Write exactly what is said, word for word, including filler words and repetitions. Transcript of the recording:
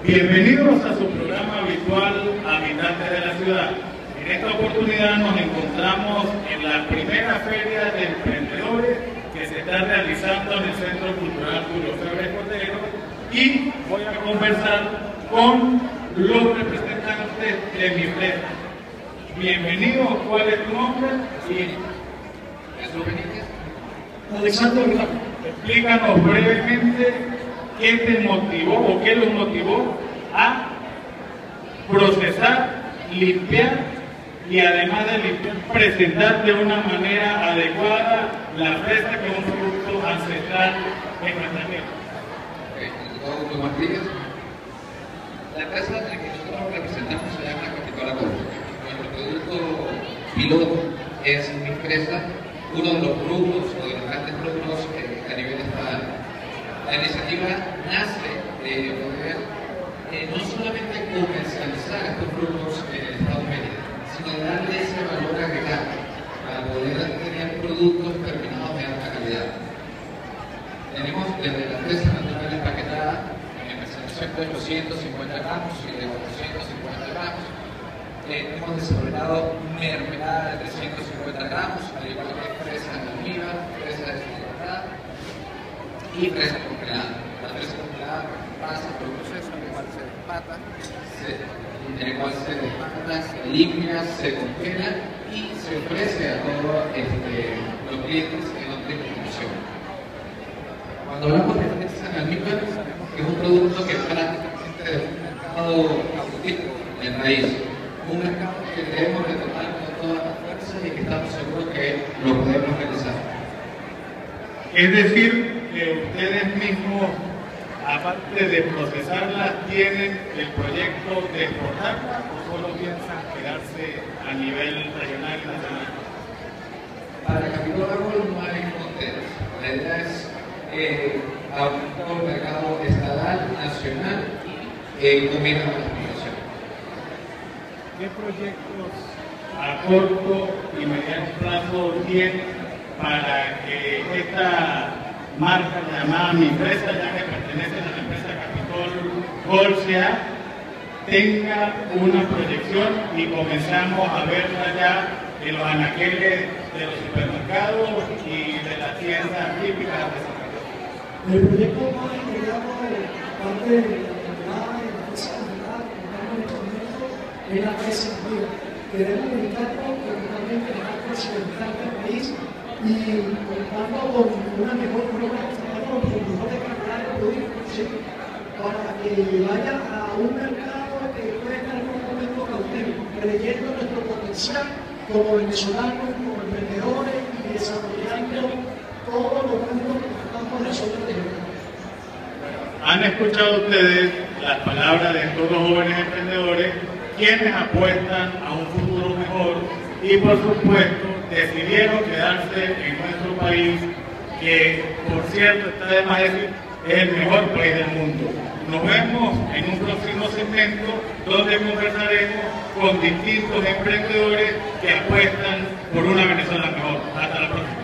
Bienvenidos a su programa habitual Habitantes de la Ciudad. En esta oportunidad nos encontramos en la primera feria de emprendedores que se está realizando en el Centro Cultural Julio Febres Cordero y voy a conversar con los representantes de mi empresa. Bienvenidos, ¿cuál es tu nombre? Sí. Alexander, explícanos brevemente qué te motivó o qué los motivó a procesar, limpiar y además de limpiar, presentar de una manera adecuada la fresa que es un producto ancestral en nuestra tierra. Okay, Martínez. La empresa que nosotros representamos se llama Capitola Golf. Nuestro producto piloto es mi fresa, uno de los productos o de los grandes productos eh, a nivel estatal. La iniciativa nace de poder eh, no solamente comercializar estos productos en el Estado de Mérida, sino de darle ese valor agregado para poder tener productos terminados de alta calidad. Tenemos desde la fresa natural empaquetada en presentación de doscientos cincuenta gramos y de cuatrocientos cincuenta gramos. Eh, hemos desarrollado mermelada de trescientos cincuenta gramos, al igual que fresa en almíbar, fresa deshidratada y fresa congelada. La fresa congelada pasa por un proceso en el cual se despata, se, en el cual se despata, se limpia, se congela y se ofrece a todos este, los clientes en la distribución. Cuando hablamos de fresa en almíbar, es un producto que prácticamente es un mercado auténtico en raíz. Un mercado que debemos retomar con toda la fuerza y que estamos seguros que lo podemos realizar. Es decir, que ustedes mismos, aparte de procesarlas, tienen el proyecto de exportarlas o solo piensan quedarse a nivel regional y nacional. Para Capitola Golf no hay fronteras. La idea es eh, aumentar el mercado estatal, nacional y eh, combinar las migraciones. ¿Qué proyectos a corto y mediano plazo tienen para que esta marca llamada Mi Fresa, ya que pertenece a la empresa Capitol Golfea, tenga una proyección y comenzamos a verla ya en los anaqueles de los supermercados y de las tiendas típicas de San Carlos? El proyecto más integrado parte de la temporada de la fresa natural, es la fresa viva. Queremos dedicarnos totalmente a la occidental del país y contando con una mejor programa, con mejores calidad de productos, ¿sí? Para que vaya a un mercado que puede estar en un momento cautivo, creyendo en nuestro potencial como venezolanos, como emprendedores y desarrollando todos los puntos que estamos nosotros de verdad. Han escuchado ustedes las palabras de estos dos jóvenes emprendedores, quienes apuestan a un futuro mejor y por supuesto decidieron quedarse en nuestro país, que por cierto está de más decir, es el mejor país del mundo. Nos vemos en un próximo segmento donde conversaremos con distintos emprendedores que apuestan por una Venezuela mejor. Hasta la próxima.